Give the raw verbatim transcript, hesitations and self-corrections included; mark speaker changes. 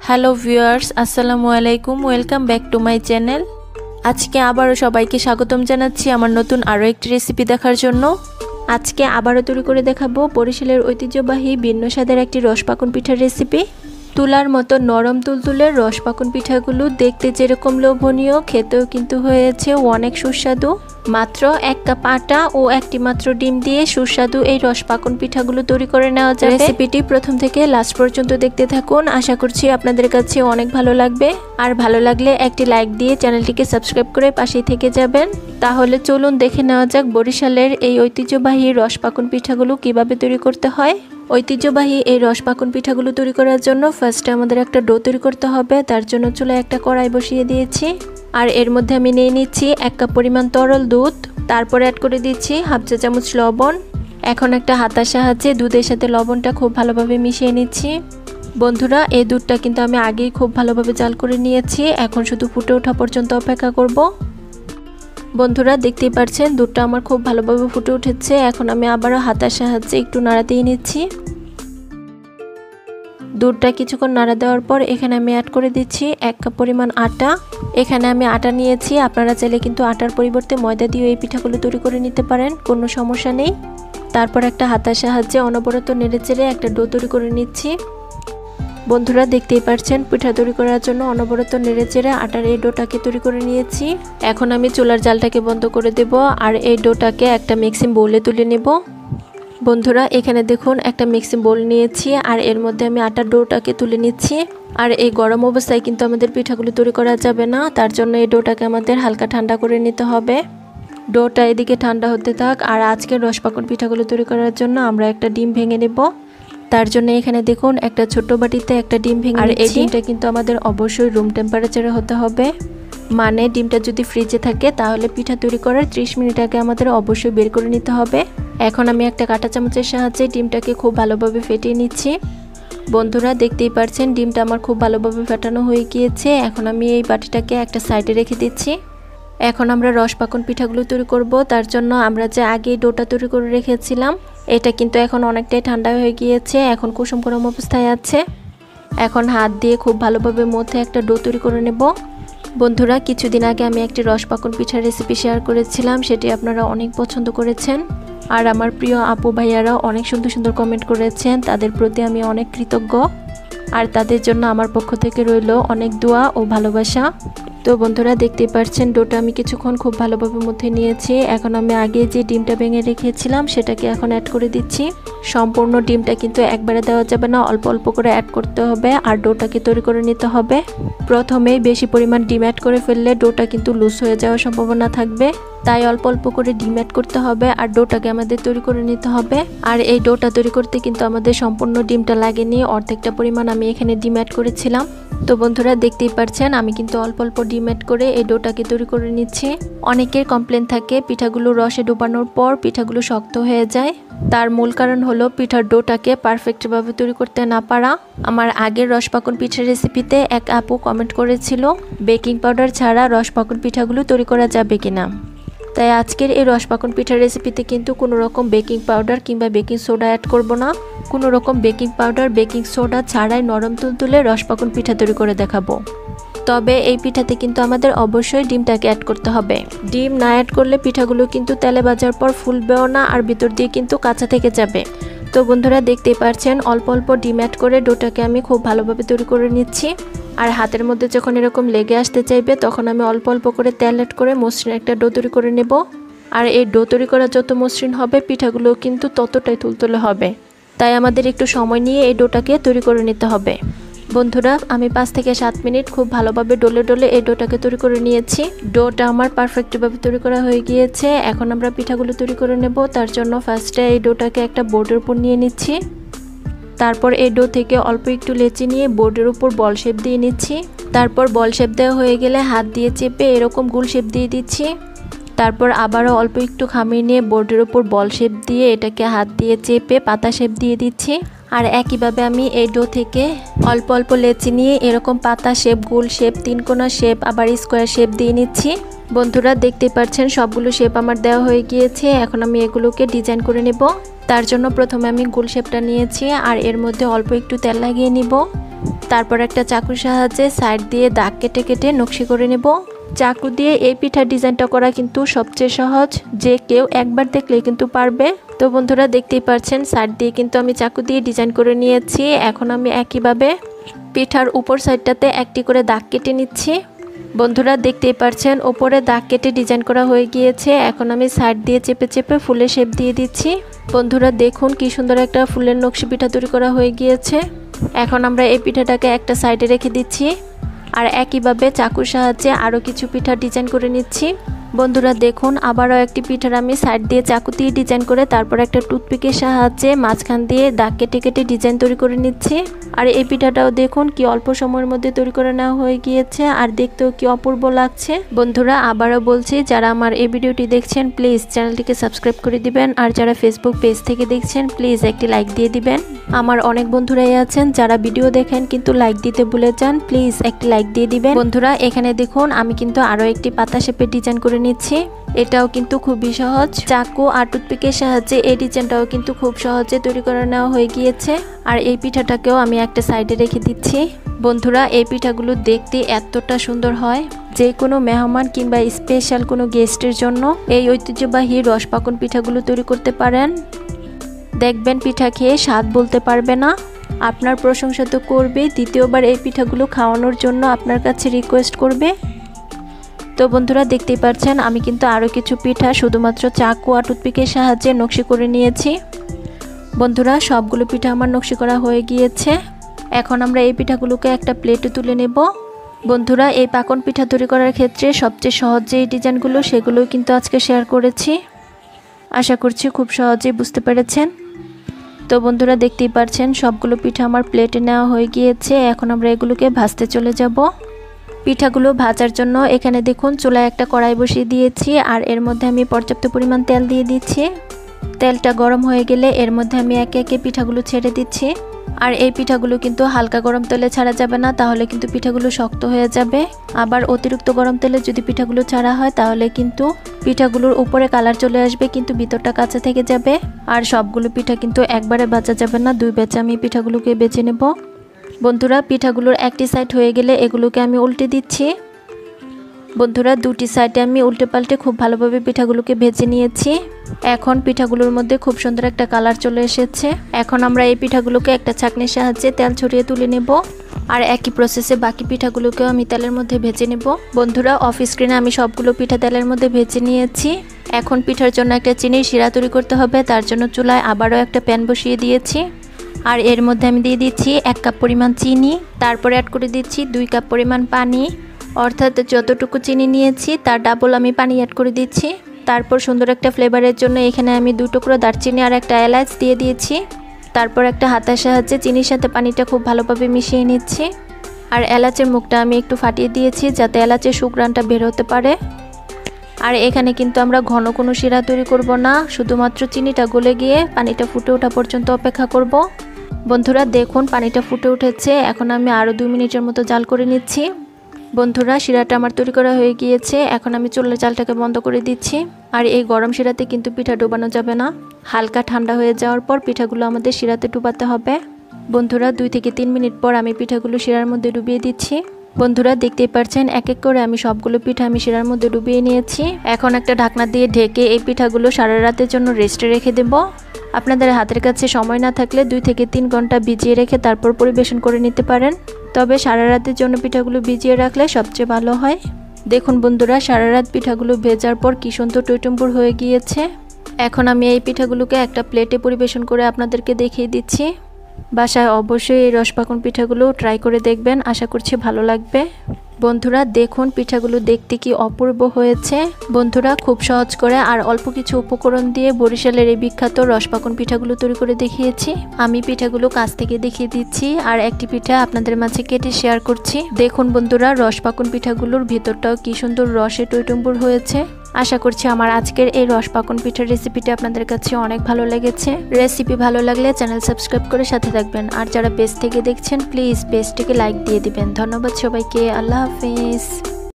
Speaker 1: Hello viewers, আসসালামু আলাইকুম। Welcome back to my channel. আজকে আবারও সবাইকে স্বাগতম জানাচ্ছি আমার নতুন আরও একটি রেসিপি দেখার জন্য। আজকে আবারও তৈরি করে দেখাবো বরিশালের ঐতিহ্যবাহী ভিন্ন স্বাদের একটি রসপাকুন পিঠার রেসিপি। তুলার মতো নরম তুলতুলের রসপাকুন পিঠাগুলো দেখতে যেরকম লোভনীয়, খেতেও কিন্তু হয়েছে অনেক সুস্বাদু। মাত্র এক কাপ আটা ও একটি মাত্র ডিম দিয়ে সুস্বাদু এই রসপাকুন পিঠাগুলো তৈরি করে নেওয়া যাবে। রেসিপিটি প্রথম থেকে লাস্ট পর্যন্ত দেখতে থাকুন, আশা করছি আপনাদের কাছে অনেক ভালো লাগবে। আর ভালো লাগলে একটি লাইক দিয়ে চ্যানেলটিকে সাবস্ক্রাইব করে পাশেই থেকে যাবেন। তাহলে চলুন দেখে নেওয়া যাক বরিশালের এই ঐতিহ্যবাহী রসপাকুন পিঠাগুলো কিভাবে তৈরি করতে হয়। ঐতিহ্যবাহী এই রসপাকুন পিঠাগুলো তৈরি করার জন্য ফার্স্টে আমাদের একটা ডো তৈরি করতে হবে। তার জন্য চুলায় একটা কড়াই বসিয়ে দিয়েছি, আর এর মধ্যে আমি নিয়ে নিচ্ছি এক কাপ পরিমাণ তরল দুধ। তারপরে অ্যাড করে দিচ্ছি হাফ চা চামচ লবণ। এখন একটা হাতার সাহায্যে দুধের সাথে লবণটা খুব ভালোভাবে মিশিয়ে নিচ্ছি। বন্ধুরা, এই দুধটা কিন্তু আমি আগেই খুব ভালোভাবে জাল করে নিয়েছি, এখন শুধু ফুটে ওঠা পর্যন্ত অপেক্ষা করব। বন্ধুরা, দেখতেই পাচ্ছেন দুধটা আমার খুব ভালোভাবে ফুটে উঠেছে। এখন আমি আবারও হাতার সাহায্যে একটু নাড়া দিয়ে নিচ্ছি। দুধটা কিছুক্ষণ নাড়া দেওয়ার পর এখানে আমি অ্যাড করে দিচ্ছি এক কাপ পরিমাণ আটা। এখানে আমি আটা নিয়েছি, আপনারা চাইলে কিন্তু আটার পরিবর্তে ময়দা দিয়ে এই পিঠাগুলো তৈরি করে নিতে পারেন, কোনো সমস্যা নেই। তারপর একটা হাতার সাহায্যে অনবরত নেড়েচেড়ে একটা ডো তৈরি করে নিচ্ছি। বন্ধুরা, দেখতেই পাচ্ছেন পিঠা তৈরি করার জন্য অনবরত নেড়েচেড়ে আটার এই ডোটাকে তৈরি করে নিয়েছি। এখন আমি চুলার জালটাকে বন্ধ করে দেব, আর এই ডোটাকে একটা মিক্সিং বোলে তুলে নেব। বন্ধুরা, এখানে দেখুন একটা মিক্সিং বোল নিয়েছি, আর এর মধ্যে আমি আটার ডোটাকে তুলে নিচ্ছি। আর এই গরম অবস্থায় কিন্তু আমাদের পিঠাগুলো তৈরি করা যাবে না, তার জন্য এই ডোটাকে আমাদের হালকা ঠান্ডা করে নিতে হবে। ডোটা এদিকে ঠান্ডা হতে থাক, আর আজকের রসপাকুন পিঠাগুলো তৈরি করার জন্য আমরা একটা ডিম ভেঙে নেব। তার জন্য এখানে দেখুন একটা ছোট বাটিতে একটা ডিম ভেঙে, আর এই ডিমটা কিন্তু আমাদের অবশ্যই রুম টেম্পারেচারে হতে হবে। মানে ডিমটা যদি ফ্রিজে থাকে তাহলে পিঠা তৈরি করার ত্রিশ মিনিট আগে আমাদের অবশ্যই বের করে নিতে হবে। এখন আমি একটা কাঁটা চামচের সাহায্যে ডিমটাকে খুব ভালোভাবে ফেটিয়ে নিচ্ছি। বন্ধুরা, দেখতেই পাচ্ছেন ডিমটা আমার খুব ভালোভাবে ফেটানো হয়ে গিয়েছে। এখন আমি এই বাটিটাকে একটা সাইডে রেখে দিচ্ছি। এখন আমরা রসপাকুন পিঠাগুলো তৈরি করব। তার জন্য আমরা যে আগে ডোটা তৈরি করে রেখেছিলাম, এটা কিন্তু এখন অনেকটাই ঠান্ডা হয়ে গিয়েছে, এখন কুসুম গরম অবস্থায় আছে। এখন হাত দিয়ে খুব ভালোভাবে মধ্যে একটা ডো তৈরি করে নেব। বন্ধুরা, কিছুদিন আগে আমি একটি রসপাকুন পিঠার রেসিপি শেয়ার করেছিলাম, সেটি আপনারা অনেক পছন্দ করেছেন। আর আমার প্রিয় আপু ভাইয়ারা অনেক সুন্দর সুন্দর কমেন্ট করেছেন, তাদের প্রতি আমি অনেক কৃতজ্ঞ। আর তাদের জন্য আমার পক্ষ থেকে রইল অনেক দোয়া ও ভালোবাসা। তো বন্ধুরা, দেখতেই পাচ্ছেন ডোটা আমি কিছুক্ষণ খুব ভালোভাবে মধ্যে নিয়েছি। এখন আমি আগে যে ডিমটা ভেঙে রেখেছিলাম সেটাকে এখন অ্যাড করে দিচ্ছি। সম্পূর্ণ ডিমটা কিন্তু একবারে দেওয়া যাবে না, অল্প অল্প করে অ্যাড করতে হবে, আর ডোটাকে তৈরি করে নিতে হবে। প্রথমেই বেশি পরিমাণ ডিম অ্যাড করে ফেললে ডোটা কিন্তু লুজ হয়ে যাওয়ার সম্ভাবনা থাকবে, তাই অল্প অল্প করে ডিম অ্যাড করতে হবে, আর ডোটাকে আমাদের তৈরি করে নিতে হবে। আর এই ডোটা তৈরি করতে কিন্তু আমাদের সম্পূর্ণ ডিমটা লাগেনি, অর্ধেকটা পরিমাণ আমি এখানে ডিম অ্যাড করেছিলাম। তো বন্ধুরা, দেখতেই পাচ্ছেন আমি কিন্তু অল্প অল্প ডিম অ্যাড করে এই ডোটাকে তৈরি করে নিচ্ছি। অনেকের কমপ্লেন থাকে পিঠাগুলো রসে ডোবানোর পর পিঠাগুলো শক্ত হয়ে যায়। তার মূল কারণ হলো পিঠার ডোটাকে পারফেক্টভাবে তৈরি করতে না পারা। আমার আগের রসপাকুন পিঠার রেসিপিতে এক আপু কমেন্ট করেছিল বেকিং পাউডার ছাড়া রসপাকুন পিঠাগুলো তৈরি করা যাবে কিনা। তাই আজকের এই রসপাকুন পিঠার রেসিপিতে কিন্তু কোনো রকম বেকিং পাউডার কিংবা বেকিং সোডা অ্যাড করব না। কোনো রকম বেকিং পাউডার বেকিং সোডা ছাড়াই নরম তুলতুলে রসপাকুন পিঠা তৈরি করে দেখাবো। তবে এই পিঠাতে কিন্তু আমাদের অবশ্যই ডিমটাকে অ্যাড করতে হবে। ডিম না অ্যাড করলে পিঠাগুলো কিন্তু তেলে ভাজার পর ফুলবেও না, আর ভিতর দিয়ে কিন্তু কাঁচা থেকে যাবে। তো বন্ধুরা, দেখতেই পাচ্ছেন অল্প অল্প ডিম অ্যাড করে ডোটাকে আমি খুব ভালোভাবে তৈরি করে নিচ্ছি। আর হাতের মধ্যে যখন এরকম লেগে আসতে চাইবে তখন আমি অল্প অল্প করে তেল অ্যাড করে মসৃণ একটা ডো তৈরি করে নেব। আর এই ডো তৈরি করা যত মসৃণ হবে পিঠাগুলো কিন্তু ততটাই তুলতুলে হবে, তাই আমাদের একটু সময় নিয়ে এই ডোটাকে তৈরি করে নিতে হবে। বন্ধুরা, আমি পাঁচ থেকে সাত মিনিট খুব ভালোভাবে ডলে ডলে এই ডোটাকে তৈরি করে নিয়েছি। ডোটা আমার পারফেক্টভাবে তৈরি করা হয়ে গিয়েছে। এখন আমরা পিঠাগুলো তৈরি করে নেব। তার জন্য ফার্স্টে এই ডোটাকে একটা বোর্ডের উপর নিয়ে নিচ্ছি। তারপর এই ডো থেকে অল্প একটু লেচি নিয়ে বোর্ডের উপর বল শেপ দিয়ে নিচ্ছি। তারপর বল শেপ দেওয়া হয়ে গেলে হাত দিয়ে চেপে এরকম গোল শেপ দিয়ে দিচ্ছি। তারপর আবারও অল্প একটু খামির নিয়ে বোর্ডের উপর বল শেপ দিয়ে এটাকে হাত দিয়ে চেপে পাতা শেপ দিয়ে দিচ্ছি। আর একইভাবে আমি এই ডো থেকে অল্প অল্প লেচি নিয়ে এরকম পাতা শেপ, গোল শেপ, তিনকোনা শেপ, আবার স্কোয়ার শেপ দিয়ে নিচ্ছি। বন্ধুরা, দেখতে পাচ্ছেন সবগুলো শেপ আমার দেওয়া হয়ে গিয়েছে। এখন আমি এগুলোকে ডিজাইন করে নেব। তার জন্য প্রথমে আমি গোল শেপটা নিয়েছি, আর এর মধ্যে অল্প একটু তেল লাগিয়ে নিব। তারপর একটা চাকুর সাহায্যে সাইড দিয়ে দাগ কেটে কেটে নকশি করে নেব। চাকু দিয়ে এই পিঠার ডিজাইনটা করা কিন্তু সবচেয়ে সহজ, যে কেউ একবার দেখলেই কিন্তু পারবে। তো বন্ধুরা দেখতেই পাচ্ছেন সাইড দিয়ে কিন্তু আমি চাকু দিয়ে ডিজাইন করে নিয়েছি। এখন আমি একইভাবে পিঠার উপর সাইডটাতে একটি করে দাগ কেটে নিচ্ছি। বন্ধুরা দেখতেই পাচ্ছেন উপরে দাগ কেটে ডিজাইন করা হয়ে গিয়েছে। এখন আমি সাইড দিয়ে চেপে চেপে ফুলের শেপ দিয়ে দিচ্ছি। বন্ধুরা দেখুন কি সুন্দর একটা ফুলের নকশি পিঠা তৈরি করা হয়ে গিয়েছে। এখন আমরা এই পিঠাটাকে একটা সাইডে রেখে দিচ্ছি আর একইভাবে চাকুর সাহায্যে আরও কিছু পিঠা ডিজাইন করে নিচ্ছি। বন্ধুরা দেখুন আবারও একটি পিঠার আমি সাইড দিয়ে চাকু দিয়ে ডিজাইন করে তারপর একটা টুথপিকের সাহায্যে মাঝখান দিয়ে দাগ কেটে কেটে ডিজাইন তৈরি করে নিচ্ছি। আর এই পিঠাটাও দেখুন কি অল্প সময়ের মধ্যে তৈরি করে নেওয়া হয়ে গিয়েছে আর দেখতেও কি অপূর্ব লাগছে। বন্ধুরা আবারও বলছি, যারা আমার এই ভিডিওটি দেখছেন প্লিজ চ্যানেলটিকে সাবস্ক্রাইব করে দিবেন আর যারা ফেসবুক পেজ থেকে দেখছেন প্লিজ একটি লাইক দিয়ে দিবেন। আমার অনেক বন্ধুরাই আছেন যারা ভিডিও দেখেন কিন্তু লাইক দিতে ভুলে যান, প্লিজ একটি লাইক দিয়ে দিবেন। বন্ধুরা এখানে দেখুন আমি কিন্তু আরও একটি পাতা শেপের ডিজাইন করে নিচ্ছি। এটাও কিন্তু খুবই সহজ, চাকু আর টুথপিকের সাহায্যে এই ডিজাইনটাও কিন্তু খুব সহজে তৈরি করে নেওয়া হয়ে গিয়েছে। আর এই পিঠাটাকেও আমি একটা সাইডে রেখে দিচ্ছি। বন্ধুরা এই পিঠাগুলো দেখতে এতটা সুন্দর হয়, যে কোনো মেহমান কিংবা স্পেশাল কোনো গেস্টের জন্য এই ঐতিহ্যবাহী রসপাকন পিঠাগুলো তৈরি করতে পারেন। দেখবেন পিঠা খেয়ে স্বাদ বলতে পারবে না, আপনার প্রশংসা তো করবে, দ্বিতীয়বার এই পিঠাগুলো খাওয়ানোর জন্য আপনার কাছে রিকোয়েস্ট করবে। তো বন্ধুরা দেখতেই পাচ্ছেন আমি কিন্তু আরও কিছু পিঠা শুধুমাত্র চাকু আর টুথপিকের সাহায্যে নকশি করে নিয়েছি। বন্ধুরা সবগুলো পিঠা আমার নকশি করা হয়ে গিয়েছে। এখন আমরা এই পিঠাগুলোকে একটা প্লেটে তুলে নেব। বন্ধুরা এই পাকন পিঠা তৈরি করার ক্ষেত্রে সবচেয়ে সহজ যে ডিজাইনগুলো সেগুলো কিন্তু আজকে শেয়ার করেছি। আশা করছি খুব সহজেই বুঝতে পেরেছেন। তো বন্ধুরা দেখতেই পাচ্ছেন সবগুলো পিঠা আমার প্লেটে নেওয়া হয়ে গিয়েছে। এখন আমরা এগুলোকে ভাজতে চলে যাব। পিঠাগুলো ভাজার জন্য এখানে দেখুন চুলায় একটা কড়াই বসিয়ে দিয়েছি আর এর মধ্যে আমি পর্যাপ্ত পরিমাণ তেল দিয়ে দিচ্ছি। তেলটা গরম হয়ে গেলে এর মধ্যে আমি একে একে পিঠাগুলো ছেড়ে দিচ্ছি। আর এই পিঠাগুলো কিন্তু হালকা গরম তেলে ছাড়া যাবে না, তাহলে কিন্তু পিঠাগুলো শক্ত হয়ে যাবে। আবার অতিরিক্ত গরম তেলে যদি পিঠাগুলো ছাড়া হয় তাহলে কিন্তু পিঠাগুলোর উপরে কালার চলে আসবে কিন্তু ভিতরটা কাঁচা থেকে যাবে। আর সবগুলো পিঠা কিন্তু একবারে ভাজা যাবে না, দুই ব্যাচে আমি পিঠাগুলোকে বেছে নেব। বন্ধুরা পিঠাগুলোর একটি সাইড হয়ে গেলে এগুলোকে আমি উল্টে দিচ্ছি। বন্ধুরা দুটি সাইডে আমি উল্টে পাল্টে খুব ভালোভাবে পিঠাগুলোকে ভেজে নিয়েছি। এখন পিঠাগুলোর মধ্যে খুব সুন্দর একটা কালার চলে এসেছে। এখন আমরা এই পিঠাগুলোকে একটা ছাঁকনির সাহায্যে তেল ছড়িয়ে তুলে নেব। আর একই প্রসেসে বাকি পিঠাগুলোকেও আমি তেলের মধ্যে ভেজে নেব। বন্ধুরা অফ স্ক্রিনে আমি সবগুলো পিঠা তেলের মধ্যে ভেজে নিয়েছি। এখন পিঠার জন্য একটা চিনির শিরা তৈরি করতে হবে, তার জন্য চুলায় আবারও একটা প্যান বসিয়ে দিয়েছি। আর এর মধ্যে আমি দিয়ে দিচ্ছি এক কাপ পরিমাণ চিনি, তারপরে অ্যাড করে দিচ্ছি দুই কাপ পরিমাণ পানি, অর্থাৎ যতটুকু চিনি নিয়েছি তার ডাবল আমি পানি অ্যাড করে দিচ্ছি। তারপর সুন্দর একটা ফ্লেভারের জন্য এখানে আমি দুই টুকরো দারচিনি আর একটা এলাচ দিয়ে দিয়েছি। তারপর একটা হাতার সাহায্যে চিনির সাথে পানিটা খুব ভালোভাবে মিশিয়ে নিচ্ছি। আর এলাচের মুখটা আমি একটু ফাটিয়ে দিয়েছি যাতে এলাচের সুঘ্রাণটা বের হতে পারে। আর এখানে কিন্তু আমরা ঘন কোনো শিরা তৈরি করব না, শুধুমাত্র চিনিটা গলে গিয়ে পানিটা ফুটে ওঠা পর্যন্ত অপেক্ষা করব। বন্ধুরা দেখুন পানিটা ফুটে উঠেছে, এখন আমি আরও দুই মিনিটের মতো জাল করে নিচ্ছি। বন্ধুরা শিরাটা আমার তৈরি করা হয়ে গিয়েছে, এখন আমি চুলার জালটাকে বন্ধ করে দিচ্ছি। আর এই গরম শিরাতে কিন্তু পিঠা ডোবানো যাবে না, হালকা ঠান্ডা হয়ে যাওয়ার পর পিঠাগুলো আমাদের শিরাতে ডুবাতে হবে। বন্ধুরা দুই থেকে তিন মিনিট পর আমি পিঠাগুলো শিরার মধ্যে ডুবিয়ে দিচ্ছি। বন্ধুরা দেখতেই পাচ্ছেন এক এক করে আমি সবগুলো পিঠা আমি শিরার মধ্যে ডুবিয়ে নিয়েছি। এখন একটা ঢাকনা দিয়ে ঢেকে এই পিঠাগুলো সারা রাতের জন্য রেস্টে রেখে দেব। আপনাদের হাতের কাছে সময় না থাকলে দুই থেকে তিন ঘন্টা ভিজিয়ে রেখে তারপর পরিবেশন করে নিতে পারেন, তবে সারা রাতের জন্য পিঠাগুলো ভিজিয়ে রাখলে সবচেয়ে ভালো হয়। দেখুন বন্ধুরা সারা রাত পিঠাগুলো ভেজার পর কি সুন্দর টইটুম্বুর হয়ে গিয়েছে। এখন আমি এই পিঠাগুলোকে একটা প্লেটে পরিবেশন করে আপনাদেরকে দেখিয়ে দিচ্ছি। বাসায় অবশ্যই এই রসপাকন পিঠাগুলো ট্রাই করে দেখবেন, আশা করছি ভালো লাগবে। বন্ধুরা দেখুন পিঠাগুলো দেখতে কি অপূর্ব হয়েছে। বন্ধুরা খুব সহজ করে আর অল্প কিছু উপকরণ দিয়ে বরিশালের এই বিখ্যাত রসপাকন পিঠাগুলো তৈরি করে দেখিয়েছি। আমি পিঠাগুলো কাছ থেকে দেখিয়ে দিচ্ছি আর একটি পিঠা আপনাদের মাঝে কেটে শেয়ার করছি। দেখুন বন্ধুরা রসপাকন পিঠাগুলোর ভিতরটাও কি সুন্দর রসে টইটুম্বুর হয়েছে। আশা করছি আমার আজকের এই রসপাকন পিঠার রেসিপিটি আপনাদের কাছে অনেক ভালো লেগেছে। রেসিপি ভালো লাগলে চ্যানেল সাবস্ক্রাইব করে সাথে থাকবেন, আর যারা পেজ থেকে দেখছেন প্লিজ পেজটিকে লাইক দিয়ে দিবেন। ধন্যবাদ সবাইকে, আল্লাহ হাফেজ।